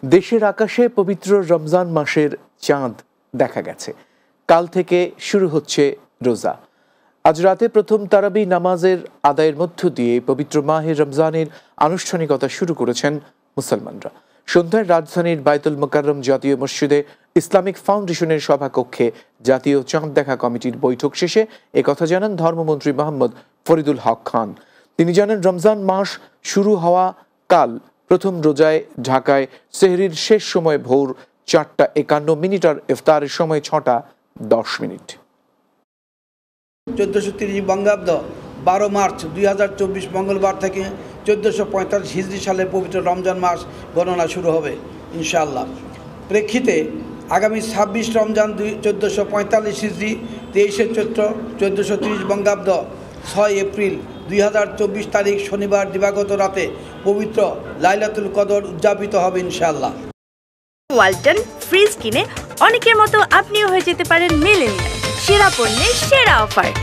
দেশের আকাশে পবিত্র রমজান মাসের চাঁদ দেখা গেছে। কাল থেকে শুরু হচ্ছে রোজা। আজ রাতে প্রথম তারাবি নামাজের আদায়ের মধ্য দিয়ে পবিত্র মাহে রমজানের আনুষ্ঠানিকতা শুরু করেছেন মুসলমানরা। সন্ধ্যায় রাজধানীর বায়তুল মোকাররম জাতীয় মসজিদে ইসলামিক ফাউন্ডেশনের সভাকক্ষে জাতীয় চাঁদ দেখা কমিটির বৈঠক শেষে একথা জানান ধর্মমন্ত্রী মোহাম্মদ ফরিদুল হক খান। তিনি জানান, রমজান মাস শুরু হওয়া কাল প্রথম রোজায় ঢাকায় সেহরির শেষ সময় ভোর 4:51 আর ইফতারের সময় 6:10। 1430 বঙ্গাব্দ 12 মার্চ 2024 মঙ্গলবার থেকে 1445 হিজরি সালের পবিত্র রমজান মাস গণনা শুরু হবে ইনশাআল্লাহ। প্রেক্ষিতে আগামী 26 রমজান 1445 হিজরি 23 চৈত্র 1430 বঙ্গাব্দ 6 এপ্রিল 2024 তারিখ শনিবার দিবাগত রাতে পবিত্র লাইলাতুল কদর উদযাপিত হবে ইনশাআল্লাহ। ওয়ালটন ফ্রিজ কিনে অনেকের মতো আপনিও হয়ে যেতে পারেন মিলেনিয়াল। সেরা পণ্যের সেরা অফার।